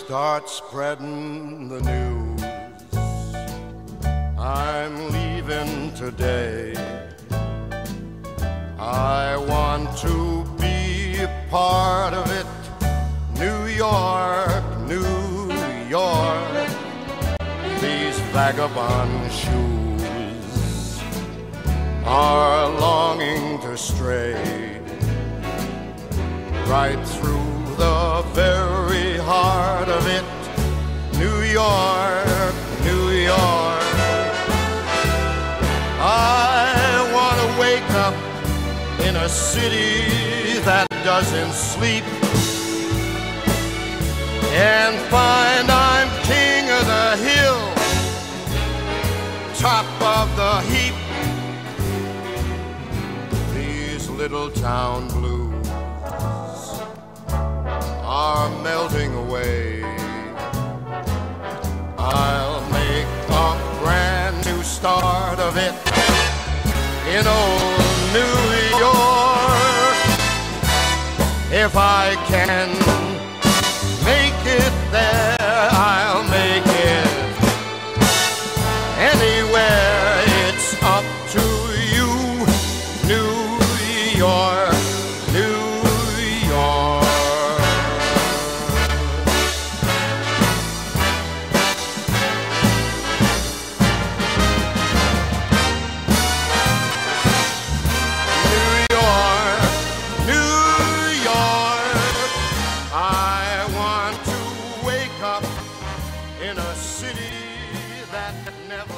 Start spreading the news. I'm leaving today. I want to be a part of it. New York, New York. These vagabond shoes are longing to stray right through the very heart of it. New York, New York. I want to wake up in a city that doesn't sleep and find I'm king of the hill, top of the heap. These little town blues are melting away. I'll make a brand new start of it in old New York. If I can make it there, I'll make it anywhere. It's up to you, New York, New York. In a city that never